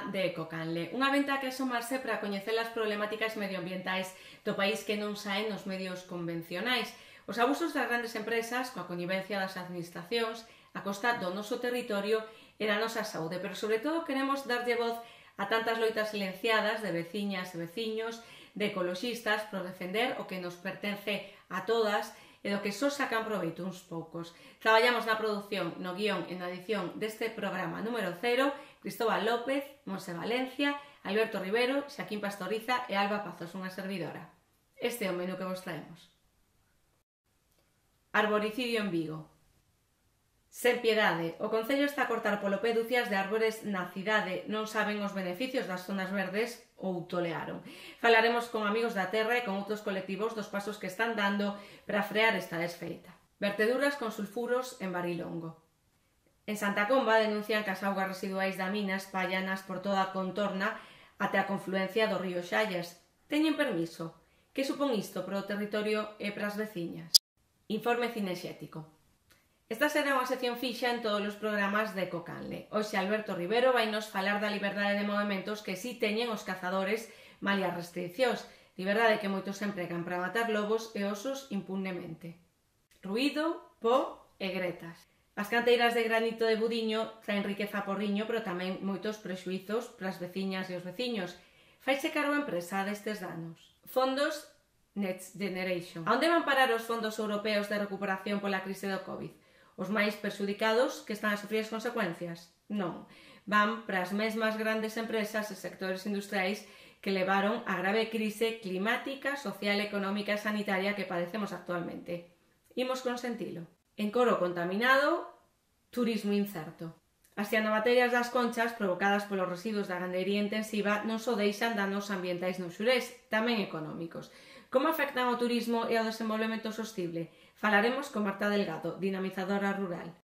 programa de Ecocanle, unha venta que asomarse para coñecer as problemáticas medioambientais do país que non saen nos medios convencionais, os abusos das grandes empresas coa connivencia das administracións a costa do noso territorio e da nosa saúde, pero sobre todo queremos darlle voz a tantas loitas silenciadas de veciñas e veciños, de ecoloxistas, por defender o que nos pertence a todas e do que só sacan proveito uns poucos. Traballamos na produción, no guión e na edición deste programa número 0, Cristóbal López, Monse Valencia, Alberto Rivero, Xaquín Pastoriza e Alba Pazos, unha servidora. Este é o menú que vos traemos. Arboricidio en Vigo. Sen piedade, o Concello está a cortar polo pé dúcias de árbores na cidade, non saben os beneficios das zonas verdes ou tolearon. Falaremos con amigos da terra e con outros colectivos dos pasos que están dando para frear esta desfeita. Verteduras con sulfuros en Barilongo. En Santa Comba denuncian que as augas residuais da mina espallanas por toda a contorna até a confluencia do río Xallas. Teñen permiso? Que supón isto para o territorio e para as veciñas? Informe cinexético. Esta será unha sección fixa en todos os programas de Ecocanle. Hoxe Alberto Rivero vai nos falar da liberdade de movimentos que si teñen os cazadores malia as restriccións, liberdade que moitos empregan para matar lobos e osos impunemente. Ruído, po e gretas. As canteiras de granito de Budiño traen riqueza porriño, pero tamén moitos prexuizos para as veciñas e os veciños. Faise cargo a empresa destes danos. Fondos Next Generation. A onde van parar os fondos europeos de recuperación pola crise do Covid? Os máis perxudicados que están a sofrer as consecuencias? Non. Van para as mesmas grandes empresas e sectores industriais que levaron a grave crise climática, social, económica e sanitaria que padecemos actualmente. Imos consentilo. Encoro contaminado, turismo incerto. As cianobaterias das conchas provocadas polos residuos da gandería intensiva non só deixan danos ambientais no xurés, tamén económicos. Como afectan ao turismo e ao desenvolvemento sostible? Falaremos con Marta Delgado, dinamizadora rural.